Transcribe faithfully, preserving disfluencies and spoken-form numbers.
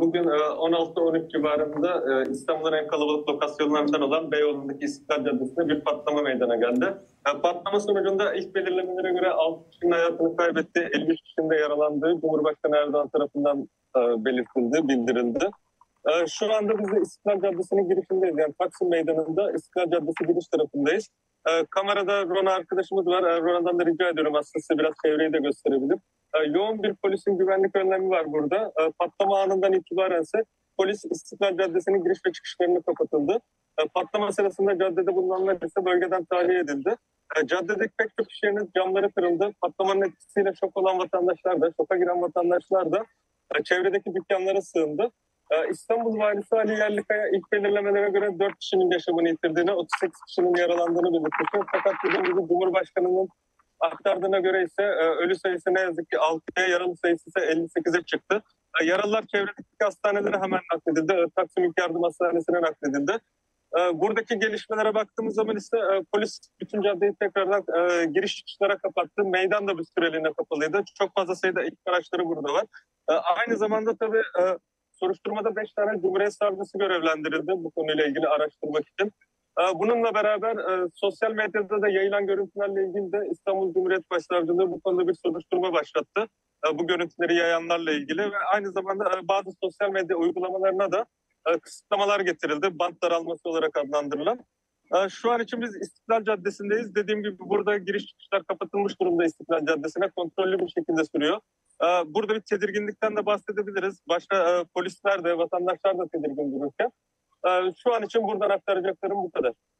bugün on altı on üç civarında İstanbul'un en kalabalık lokasyonlarından olan Beyoğlu'ndaki İstiklal Caddesi'nde bir patlama meydana geldi. Patlama sonucunda ilk belirlemelere göre altı kişinin hayatını kaybetti, elli üç kişinin de yaralandığı Cumhurbaşkanı Erdoğan tarafından belirtildi, bildirildi. Şu anda biz de İstiklal Caddesi'nin girişindeyiz. Yani Taksim Meydanı'nda İstiklal Caddesi giriş tarafındayız. Kamerada Rona arkadaşımız var. Rona'dan da rica ediyorum aslında size biraz çevreyi de gösterebilir. Yoğun bir polisin güvenlik önlemi var burada. Patlama anından itibaren ise polis İstiklal Caddesi'nin giriş ve çıkışlarını kapatıldı. Patlama sırasında caddede bulunanlar ise bölgeden tahliye edildi. Caddedeki pek çok iş yerinin camları kırıldı. Patlamanın etkisiyle şok olan vatandaşlar da, şoka giren vatandaşlar da çevredeki dükkanlara sığındı. İstanbul Valisi Ali Yerlikaya ilk belirlemelere göre dört kişinin yaşamını yitirdiğini, otuz sekiz kişinin yaralandığını belirtti. Fakat dediğim gibi Cumhurbaşkanı'nın aktardığına göre ise ölü sayısı ne yazık ki altıya, yaralı sayısı ise elli sekize çıktı. Yaralılar çevredeki hastanelere hemen nakledildi. Taksim İlk Yardım Hastanesi'ne nakledildi. Buradaki gelişmelere baktığımız zaman ise polis bütün caddeyi tekrardan giriş çıkışlara kapattı. Meydan da bir süreliğine kapalıydı. Çok fazla sayıda ekip araçları burada var. Aynı zamanda tabii soruşturmada beş tane Cumhuriyet Savcısı görevlendirildi bu konuyla ilgili araştırmak için. Bununla beraber sosyal medyada da yayılan görüntülerle ilgili de İstanbul Cumhuriyet Başsavcılığı bu konuda bir soruşturma başlattı. Bu görüntüleri yayanlarla ilgili ve aynı zamanda bazı sosyal medya uygulamalarına da kısıtlamalar getirildi. Bant daralması olarak adlandırılan. Şu an için biz İstiklal Caddesi'ndeyiz. Dediğim gibi burada giriş çıkışlar kapatılmış durumda İstiklal Caddesi'ne. Kontrollü bir şekilde sürüyor. Burada bir tedirginlikten de bahsedebiliriz. Başka polisler de, vatandaşlar da tedirgin dururken. Şu an için buradan aktaracaklarım bu kadar.